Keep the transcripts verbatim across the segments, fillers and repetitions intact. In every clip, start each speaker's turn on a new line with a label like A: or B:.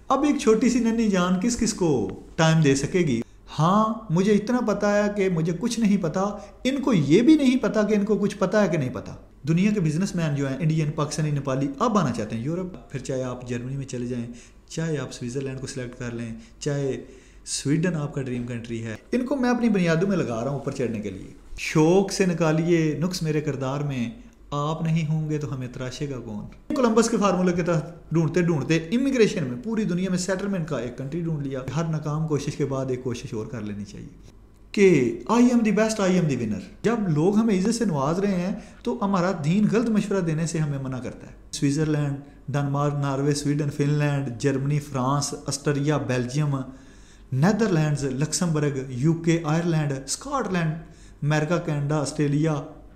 A: अब एक छोटी सी नन्ही जान किस किस को टाइम दे सकेगी। हाँ, मुझे इतना पता है कि मुझे कुछ नहीं पता, इनको ये भी नहीं पता कि इनको कुछ पता है कि नहीं पता। दुनिया के बिजनेसमैन जो हैं, इंडियन, पाकिस्तानी, नेपाली, अब आना चाहते हैं यूरोप। फिर चाहे आप जर्मनी में चले जाएं, चाहे आप स्विट्ज़रलैंड को सिलेक्ट कर लें, चाहे स्वीडन आपका ड्रीम कंट्री है, इनको मैं अपनी बुनियादों में लगा रहा हूँ ऊपर चढ़ने के लिए। शौक से निकालिए नुक्स मेरे किरदार में, आप नहीं होंगे तो हमें तराशेगा कौन। कोलंबस के फार्मूले के तहत ढूंढते ढूंढते इमिग्रेशन में पूरी दुनिया में सेटलमेंट का एक कंट्री ढूंढ लिया। हर नाकाम कोशिश के बाद एक कोशिश और कर लेनी चाहिए कि I am the best, I am the winner. जब लोग हमें इज्जत से नवाज रहे हैं तो हमारा दीन गलत मशवरा देने से हमें मना करता है। Switzerland, Denmark, Norway, Sweden, Finland, Germany, France, Austria, Belgium, Netherlands, Luxembourg, UK, Ireland, Scotland, America, Canada, Australia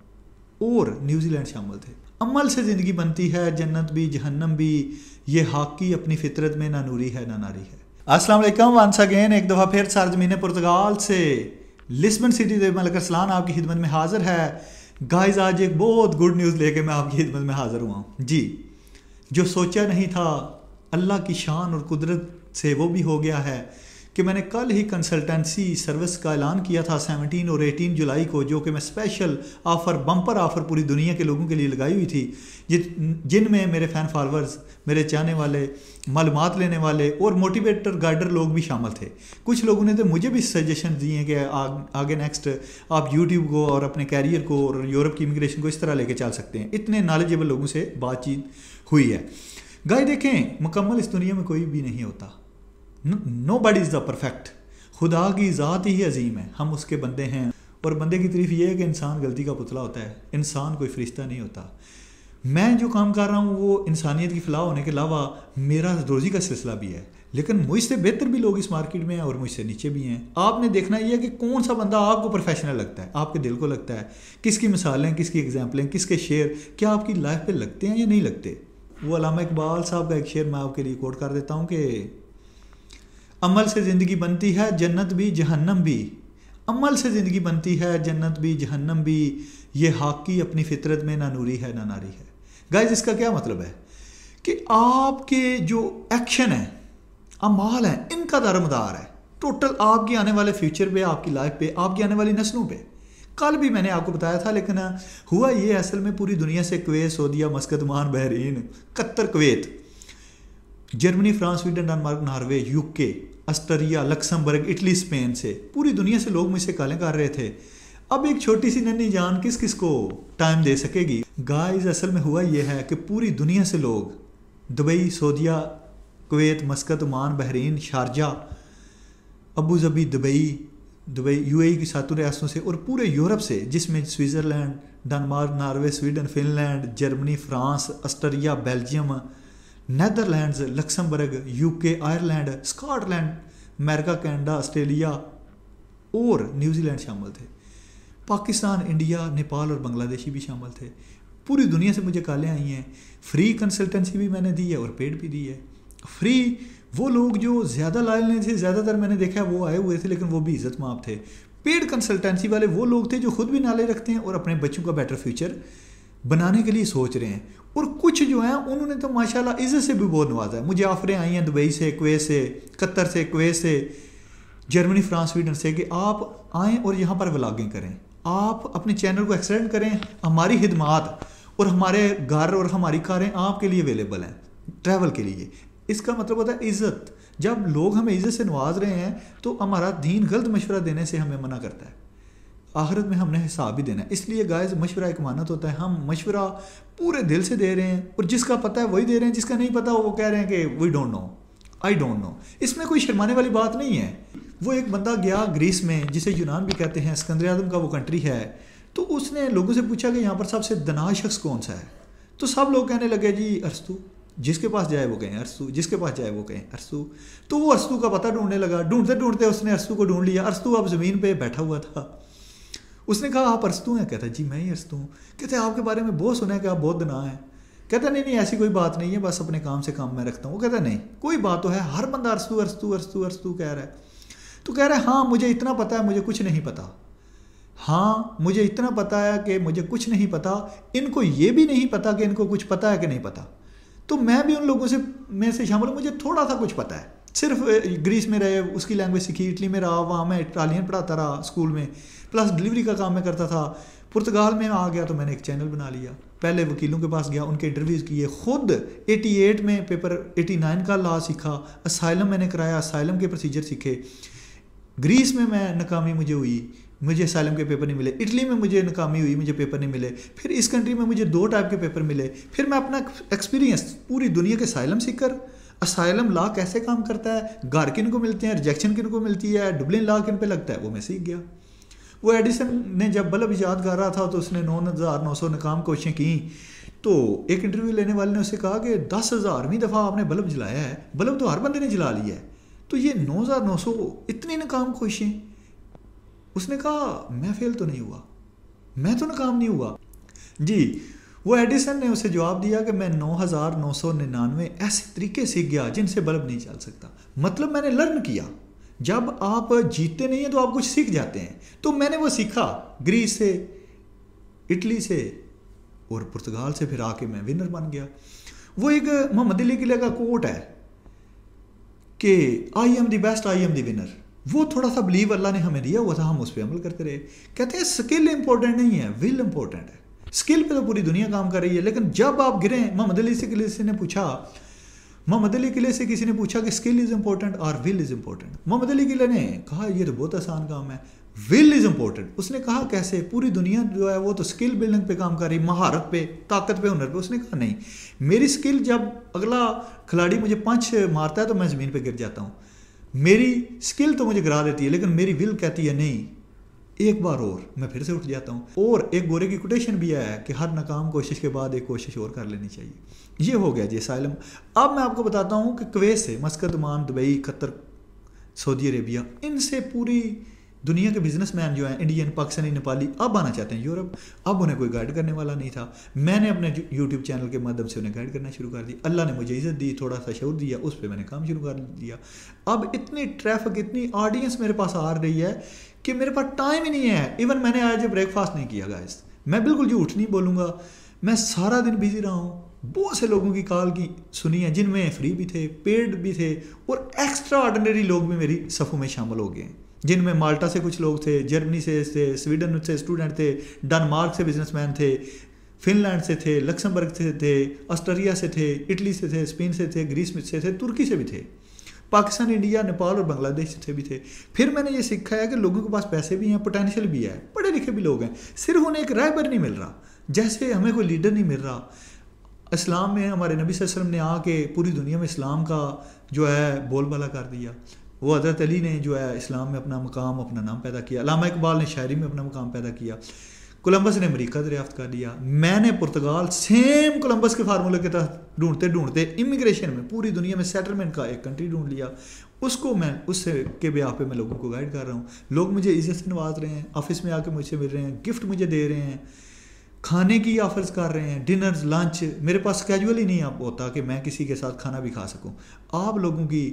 A: और न्यूजीलैंड शामिल थे। अमल से ज़िंदगी बनती है, जन्नत भी जहन्नम भी, ये हाकी अपनी फितरत में ना नूरी है ना नारी है। अस्सलाम वालेकुम, वंस अगेन एक दफ़ा फिर सरजमीन पुर्तगाल से लिस्बन सिटी से मलिक अरसलान आपकी खिदमत में हाजिर है। गाइस, आज एक बहुत गुड न्यूज़ लेके मैं आपकी खिदमत में हाजिर हुआ हूँ जी। जो सोचा नहीं था अल्लाह की शान और कुदरत से वो भी हो गया है कि मैंने कल ही कंसल्टेंसी सर्विस का ऐलान किया था सत्रह और अठारह जुलाई को, जो कि मैं स्पेशल ऑफ़र, बम्पर ऑफ़र पूरी दुनिया के लोगों के लिए लगाई हुई थी, जिनमें मेरे फ़ैन फॉलोअर्स, मेरे चाहने वाले, मालूमात लेने वाले और मोटिवेटर गाइडर लोग भी शामिल थे। कुछ लोगों ने तो मुझे भी सजेशन दिए हैं कि आगे नेक्स्ट आप यूट्यूब को और अपने कैरियर को और यूरोप की इमिग्रेशन को इस तरह लेके चल सकते हैं। इतने नॉलेजेबल लोगों से बातचीत हुई है। गाइस देखें, मुकम्मल इस दुनिया में कोई भी नहीं होता। Nobody is the perfect. खुदा की ज़ात ही अजीम है, हम उसके बंदे हैं। और बंदे की तारीफ ये है कि इंसान गलती का पुतला होता है, इंसान कोई फरिश्ता नहीं होता। मैं जो काम कर रहा हूँ वो इंसानियत की फलाह होने के अलावा मेरा रोज़ी का सिलसिला भी है, लेकिन मुझसे बेहतर भी लोग इस मार्केट में हैं और मुझसे नीचे भी हैं। आपने देखना ये है कि कौन सा बंदा आपको प्रोफेशनल लगता है, आपके दिल को लगता है, किसकी मिसालें, किसकी एग्जाम्पलें, किसके शेर क्या आपकी लाइफ पे लगते हैं या नहीं लगते। वो अल्लामा इकबाल साहब का एक शेर मैं आपके लिए कोट कर देता हूँ कि अमल से ज़िंदगी बनती है, जन्नत भी जहन्नम भी। अमल से ज़िंदगी बनती है, जन्नत भी जहन्नम भी, ये हाकी अपनी फितरत में ना नूरी है ना नारी है। गाइस, इसका क्या मतलब है कि आपके जो एक्शन है, अमाल हैं, इनका दारोमदार है टोटल आपके आने वाले फ्यूचर पे, आपकी लाइफ पे, आपकी आने वाली नस्लों पे। कल भी मैंने आपको बताया था, लेकिन हुआ ये असल में पूरी दुनिया से कुवैत, सऊदीया, Muscat, Oman, Bahrain, Qatar, Kuwait, Germany, France, Sweden, Denmark, Norway, UK, Austria, Luxembourg, Italy, Spain से पूरी दुनिया से लोग मुझसे कॉलें कर रहे थे। अब एक छोटी सी नन्ही जान किस किस को टाइम दे सकेगी। गाइस, असल में हुआ यह है कि पूरी दुनिया से लोग दुबई, सऊदीया, Kuwait, Muscat, Oman, Bahrain, Sharjah, Abu Dhabi, Dubai, Dubai, UAE की सातों रियासतों से और पूरे यूरोप से, जिसमें Switzerland, Denmark, Norway, Sweden, Finland, Germany, France, Austria, Belgium, Netherlands, Luxembourg, UK, Ireland, Scotland, America, Canada, Australia और न्यूजीलैंड शामिल थे। पाकिस्तान, इंडिया, नेपाल और बांग्लादेशी भी शामिल थे। पूरी दुनिया से मुझे कॉलें आई हैं। फ्री कंसल्टेंसी भी मैंने दी है और पेड भी दी है। फ्री वो लोग जो ज़्यादा लायल नहीं थे, ज़्यादातर मैंने देखा वो आए हुए थे, लेकिन वो भी इज्जत माप थे। पेड कंसल्टेंसी वाले वो लोग थे जो खुद भी नॉलेज रखते हैं और अपने बच्चों का बेटर फ्यूचर बनाने के लिए सोच रहे हैं। और कुछ जो हैं उन्होंने तो माशाल्लाह इज्जत से भी बहुत नवाजा है। मुझे ऑफरें आई हैं दुबई से, कुवैत से, कतर से, कुवैत से, जर्मनी, फ्रांस, स्वीडन से कि आप आएँ और यहाँ पर व्लॉगिंग करें, आप अपने चैनल को एक्सटेंड करें। हमारी खिदमात और हमारे घर और हमारी कारें आपके लिए अवेलेबल हैं ट्रैवल के लिए। इसका मतलब होता है इज़्ज़त। जब लोग हमें इज़्ज़त से नवाज रहे हैं तो हमारा दीन गलत मशवरा देने से हमें मना करता है। आखिरत में हमने हिसाब भी देना है। इसलिए गाइस, मशवरा एक मानत होता है। हम मशवरा पूरे दिल से दे रहे हैं और जिसका पता है वही दे रहे हैं, जिसका नहीं पता वो कह रहे हैं कि we don't know, I don't know. इसमें कोई शर्माने वाली बात नहीं है। वो एक बंदा गया ग्रीस में, जिसे यूनान भी कहते हैं, सिकंदर आज़म का वो कंट्री है, तो उसने लोगों से पूछा कि यहाँ पर सबसे दनाज शख्स कौन सा है। तो सब लोग कहने लगे जी अरस्तु, जिसके पास जाए वो कहें अरस्तु, जिसके पास जाए वो कहें अरस्तु। तो वो अरस्तु का पता ढूंढने लगा, ढूंढते ढूंढते उसने अरस्तु को ढूंढ लिया। अरस्तु अब ज़मीन पे बैठा हुआ था। उसने कहा आप अरस्तु हैं? कहता जी मैं ही अरस्तु हूँ। कहते आपके बारे में बहुत सुना है कि आप बहुत दना हैं। कहता नहीं नहीं ऐसी कोई बात नहीं है, बस अपने काम से काम मैं रखता हूँ। वो कहता नहीं, कोई बात तो है, हर बंदा अरस्तु अरस्तु अरस्तु अरस्तु कह रहा है। तो कह रहा है हाँ मुझे इतना पता है, मुझे कुछ नहीं पता। हाँ मुझे इतना पता है कि मुझे कुछ नहीं पता, इनको ये भी नहीं पता कि इनको कुछ पता है कि नहीं पता। तो मैं भी उन लोगों से में से शामिल हूँ, मुझे थोड़ा सा कुछ पता है। सिर्फ ग्रीस में रहे, उसकी लैंग्वेज सीखी, इटली में रहा, वहाँ मैं इटालियन पढ़ाता रहा स्कूल में, प्लस डिलीवरी का काम मैं करता था। पुर्तगाल में आ गया तो मैंने एक चैनल बना लिया, पहले वकीलों के पास गया, उनके इंटरव्यूज़ किए, खुद अठासी में पेपर उन्यासी का लॉ सीखा, असाइलम मैंने कराया, असाइलम के प्रोसीजर सीखे। ग्रीस में मैं नाकामी मुझे हुई, मुझे असाइलम के पेपर नहीं मिले। इटली में मुझे नाकामी हुई, मुझे पेपर नहीं मिले। फिर इस कंट्री में मुझे दो टाइप के पेपर मिले। फिर मैं अपना एक्सपीरियंस पूरी दुनिया के असाइलम सीखकर, असाइलम लॉ कैसे काम करता है, घर किन को मिलते हैं, रिजेक्शन किन को मिलती है, डुबलिन लॉ किन पे लगता है, वो मैं सीख गया। वो एडिसन ने जब बल्ब ईजाद कर रहा था तो उसने नौ हज़ार नौ सौ नाकाम कोशिशें की, तो एक इंटरव्यू लेने वाले ने उससे कहा कि दस हज़ारवीं दफ़ा आपने बल्ब जलाया है, बल्ब तो हर बंदे ने जला लिया है, तो ये नौ हज़ार नौ सौ इतनी नाकाम कोशिशें। उसने कहा मैं फेल तो नहीं हुआ, मैं तो नाकाम नहीं हुआ जी। वो एडिसन ने उसे जवाब दिया कि मैं नौ हज़ार नौ सौ निन्यानवे ऐसे तरीके सीख गया जिनसे बल्ब नहीं चल सकता। मतलब मैंने लर्न किया। जब आप जीतते नहीं हैं तो आप कुछ सीख जाते हैं। तो मैंने वो सीखा ग्रीस से, इटली से और पुर्तगाल से, फिर आके मैं विनर बन गया। वो एक मोहम्मद अली किले का कोट है कि I am the best, I am the winner. वो थोड़ा सा बिलीव अल्लाह ने हमें दिया हुआ था, हम उस पर अमल करते रहे। कहते हैं स्किल इंपॉर्टेंट नहीं है, विल इंपॉर्टेंट है। स्किल पे तो पूरी दुनिया काम कर रही है, लेकिन जब आप गिरे, मोहम्मद अली से किले से ने पूछा मोहम्मद अली किले से किसी ने पूछा कि स्किल इज़ इंपॉर्टेंट और will is important. Muhammad Ali किले ने कहा ये तो बहुत आसान काम है, विल इज़ इंपॉर्टेंट। उसने कहा कैसे? पूरी दुनिया जो है वो तो स्किल बिल्डिंग पे काम कर रही, महारत पे, ताकत पे, हुनर पे। उसने कहा नहीं, मेरी स्किल, जब अगला खिलाड़ी मुझे पंच मारता है तो मैं ज़मीन पर गिर जाता हूँ। मेरी स्किल तो मुझे गिरा देती है, लेकिन मेरी विल कहती है नहीं, एक बार और, मैं फिर से उठ जाता हूँ। और एक गोरे की कोटेशन भी है कि हर नाकाम कोशिश के बाद एक कोशिश और कर लेनी चाहिए। ये हो गया जी असाइलम। अब मैं आपको बताता हूँ कि कुवैत से, Muscat, Oman, Dubai, Qatar, Saudi Arabia, इनसे पूरी दुनिया के बिजनेसमैन जो हैं, इंडियन, पाकिस्तानी, नेपाली, अब आना चाहते हैं यूरोप। अब उन्हें कोई गाइड करने वाला नहीं था। मैंने अपने यूट्यूब चैनल के माध्यम से उन्हें गाइड करना शुरू कर दिया। अल्लाह ने मुझे इज़्ज़त दी, थोड़ा सा शऊर दिया, उस पर मैंने काम शुरू कर दिया। अब इतनी ट्रैफिक, इतनी ऑडियंस मेरे पास आ रही है कि मेरे पास टाइम ही नहीं है। इवन मैंने आज ब्रेकफास्ट नहीं किया गाइस, मैं बिल्कुल झूठ नहीं बोलूँगा, मैं सारा दिन बिजी रहा हूँ। बहुत से लोगों की कॉल की सुनी है, जिनमें फ्री भी थे, पेड भी थे, और एक्स्ट्रा ऑर्डिनरी लोग भी मेरी सफ़ों में शामिल हो गए, जिनमें माल्टा से कुछ लोग थे, जर्मनी से थे, स्वीडन से स्टूडेंट थे, डेनमार्क से बिजनेसमैन थे, फिनलैंड से थे, लक्समबर्ग से थे, ऑस्ट्रेलिया से थे, इटली से थे, स्पेन से थे, ग्रीस से थे, तुर्की से भी थे, पाकिस्तान, इंडिया, नेपाल और बांग्लादेश से भी थे। फिर मैंने ये सीखा है कि लोगों के पास पैसे भी हैं, पोटेंशियल भी है, पढ़े लिखे भी लोग हैं, सिर्फ उन्हें एक रहबर नहीं मिल रहा, जैसे हमें कोई लीडर नहीं मिल रहा। इस्लाम में हमारे नबी सल्लल्लाहु अलैहि वसल्लम ने आके पूरी दुनिया में इस्लाम का जो है बोलबाला कर दिया। वो हज़रत अली ने जो है इस्लाम में अपना मकाम, अपना नाम पैदा किया। अल्लामा इकबाल ने शायरी में अपना मकाम पैदा किया। कोलंबस ने अमेरिका दरियाफ्त कर लिया। मैंने पुर्तगाल सेम कोलंबस के फार्मूले के तहत ढूंढते ढूंढते इमिग्रेशन में पूरी दुनिया में सेटलमेंट का एक कंट्री ढूंढ लिया। उसको मैं उससे के ब्याह पे मैं लोगों को गाइड कर रहा हूँ। लोग मुझे इज्जत से नवाज रहे हैं, ऑफिस में आके मुझसे मिल रहे हैं, गिफ्ट मुझे दे रहे हैं, खाने की ऑफर्स कर रहे हैं, डिनर्स, लंच। मेरे पास कैजुअल ही नहीं होता कि मैं किसी के साथ खाना भी खा सकूँ। आप लोगों की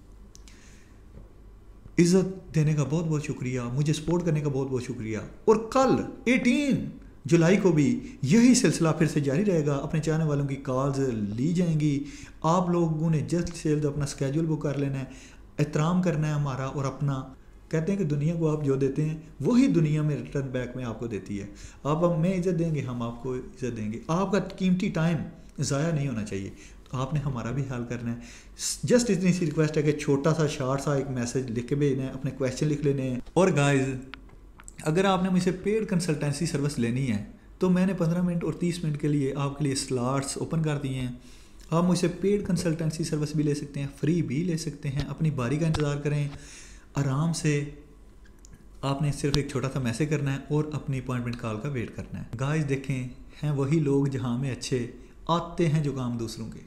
A: इज़्ज़त देने का बहुत बहुत शुक्रिया, मुझे सपोर्ट करने का बहुत बहुत शुक्रिया। और कल अठारह जुलाई को भी यही सिलसिला फिर से जारी रहेगा। अपने चाहने वालों की कॉल्स ली जाएंगी। आप लोगों ने जल्द से जल्द अपना स्केड्यूल बुक कर लेना है, एहतराम करना है हमारा। और अपना कहते हैं कि दुनिया को आप जो देते हैं वही दुनिया में रिटर्न बैक में आपको देती है। आप हमें इज़्ज़त देंगे, हम आपको इज़्ज़त देंगे। आपका कीमती टाइम ज़ाया नहीं होना चाहिए, तो आपने हमारा भी हाल करना है। जस्ट इतनी सी रिक्वेस्ट है कि छोटा सा शार्ट सा एक मैसेज लिख के भेजना है, अपने क्वेश्चन लिख लेने हैं। और गाइस, अगर आपने मुझसे पेड कंसल्टेंसी सर्विस लेनी है तो मैंने पंद्रह मिनट और तीस मिनट के लिए आपके लिए स्लॉट्स ओपन कर दिए हैं। आप मुझसे पेड कंसल्टेंसी सर्विस भी ले सकते हैं, फ्री भी ले सकते हैं। अपनी बारी का इंतज़ार करें आराम से। आपने सिर्फ एक छोटा सा मैसेज करना है और अपनी अपॉइंटमेंट कॉल का वेट करना है। गाइस देखें, हैं वही लोग जहाँ में अच्छे आते हैं जो काम दूसरों के।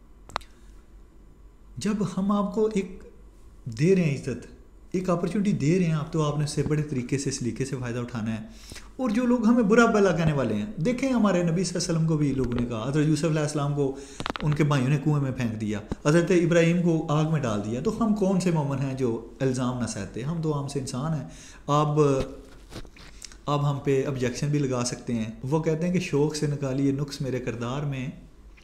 A: जब हम आपको एक दे रहे हैं इज़्ज़त, एक अपॉर्चुनिटी दे रहे हैं आप, तो आपने उससे बड़े तरीके से, सलीके से फ़ायदा उठाना है। और जो लोग हमें बुरा भला कहने वाले हैं, देखें हमारे नबी सल्लल्लाहु अलैहि वसल्लम को भी लोगों ने कहा, हज़रत यूसुफ अलैहिस्सलाम को उनके भाइयों ने कुएं में फेंक दिया, हज़रत इब्राहीम को आग में डाल दिया। तो हम कौन से मोमिन हैं जो इल्ज़ाम ना सहते? हम तो आम से इंसान हैं। अब अब हम पे ऑब्जेक्शन भी लगा सकते हैं। वो कहते हैं कि शौक़ से निकालिए नुक्स मेरे किरदार में,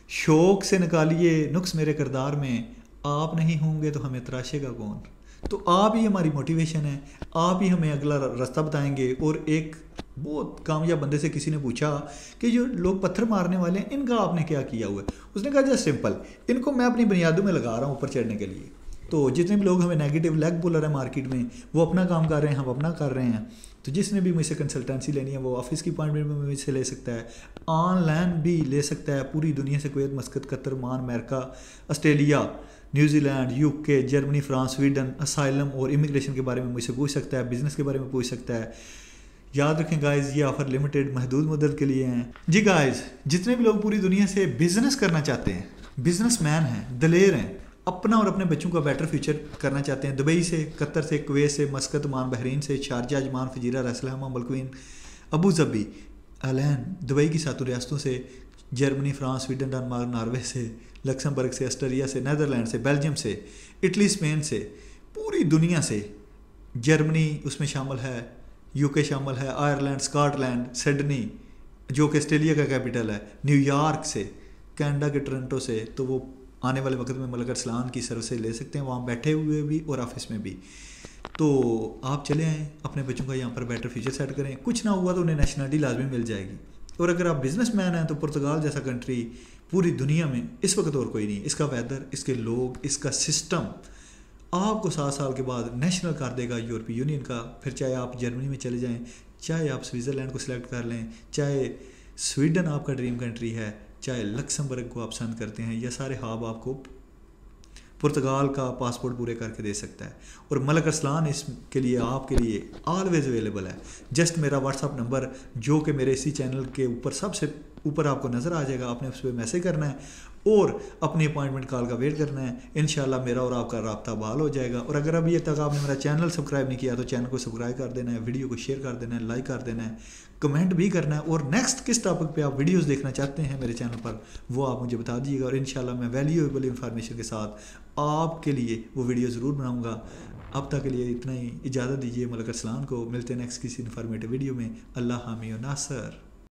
A: शौक से निकालिए नुक्स मेरे किरदार में, आप नहीं होंगे तो हमें तराशेगा कौन। तो आप ही हमारी मोटिवेशन है, आप ही हमें अगला रास्ता बताएंगे। और एक बहुत कामयाब बंदे से किसी ने पूछा कि जो लोग पत्थर मारने वाले हैं इनका आपने क्या किया हुआ है। उसने कहा जस्ट सिंपल, इनको मैं अपनी बुनियादों में लगा रहा हूँ ऊपर चढ़ने के लिए। तो जितने भी लोग हमें नेगेटिव लेग पुलर है मार्केट में, वो अपना काम कर रहे हैं, हम अपना कर रहे हैं। तो जिसने भी मुझसे कंसल्टेंसी लेनी है वो ऑफिस की अपॉइंटमेंट में मुझसे ले सकता है, ऑनलाइन भी ले सकता है। पूरी दुनिया से Kuwait, Muscat, Qatar, Oman, America, Australia, New Zealand, UK, Germany, France, Sweden, asylum और इमिग्रेशन के बारे में मुझसे पूछ सकता है, बिजनेस के बारे में पूछ सकता है। याद रखें गाइस, ये ऑफर लिमिटेड महदूद मुद्दत के लिए हैं जी। गाइस, जितने भी लोग पूरी दुनिया से बिजनेस करना चाहते हैं, बिजनेसमैन हैं, दलेर हैं, अपना और अपने बच्चों का बेटर फ्यूचर करना चाहते हैं, दुबई से, कतर से, कुवैत से, मस्कत, ओमान, बहरीन से, शारजा, अजमान, फजीरा, रसलहमा, मलक्वीन, अबू धाबी, अलैन, दुबई की सातों रियासतों से, Germany, France, Sweden, Denmark, Norway से, लक्समबर्ग से, ऑस्ट्रेलिया से, नीदरलैंड से, बेल्जियम से, इटली, स्पेन से, पूरी दुनिया से, जर्मनी उसमें शामिल है, यूके शामिल है, आयरलैंड, स्कॉटलैंड, सिडनी जो कि ऑस्ट्रेलिया का कैपिटल है, न्यूयॉर्क से, कनाडा के टोरंटो से। तो वो आने वाले वक्त में मलक अरसलान की सर्विसेज ले सकते हैं, वहाँ बैठे हुए भी और ऑफिस में भी। तो आप चले आएँ, अपने बच्चों का यहाँ पर बेटर फ्यूचर सेट करें। कुछ ना हुआ तो उन्हें नेशनलिटी लाजमी मिल जाएगी। और अगर आप बिजनेसमैन हैं तो पुर्तगाल जैसा कंट्री पूरी दुनिया में इस वक्त और कोई नहीं। इसका वेदर, इसके लोग, इसका सिस्टम आपको सात साल के बाद नेशनल कर देगा यूरोपीय यूनियन का। फिर चाहे आप जर्मनी में चले जाएं, चाहे आप स्विट्ज़रलैंड को सिलेक्ट कर लें, चाहे स्वीडन आपका ड्रीम कंट्री है, चाहे लक्समबर्ग को आप पसंद करते हैं, यह सारे हाब आपको पुर्तगाल का पासपोर्ट पूरे करके दे सकता है। और मलक अरसलान इसके लिए आपके लिए ऑलवेज अवेलेबल है। जस्ट मेरा व्हाट्सअप नंबर जो कि मेरे इसी चैनल के ऊपर सबसे ऊपर आपको नज़र आ जाएगा, आपने उस पर मैसेज करना है और अपनी अपॉइंटमेंट कॉल का वेट करना है। इंशाल्लाह मेरा और आपका राब्ता बहाल हो जाएगा। और अगर अभी तक आपने मेरा चैनल सब्सक्राइब नहीं किया तो चैनल को सब्सक्राइब कर देना है, वीडियो को शेयर कर देना है, लाइक कर देना है, कमेंट भी करना है। और नेक्स्ट किस टॉपिक पे आप वीडियोस देखना चाहते हैं मेरे चैनल पर वो आप मुझे बता दीजिएगा। और इंशाल्लाह मैं वैल्यूएबल इंफॉर्मेशन के साथ आपके लिए वो वीडियो ज़रूर बनाऊँगा। अब तक के लिए इतना ही, इजाज़त दीजिए। मलक अरसलान को मिलते हैं नेक्स्ट किसी इन्फॉर्मेटिव वीडियो में। अल्लाह हामी व नासर।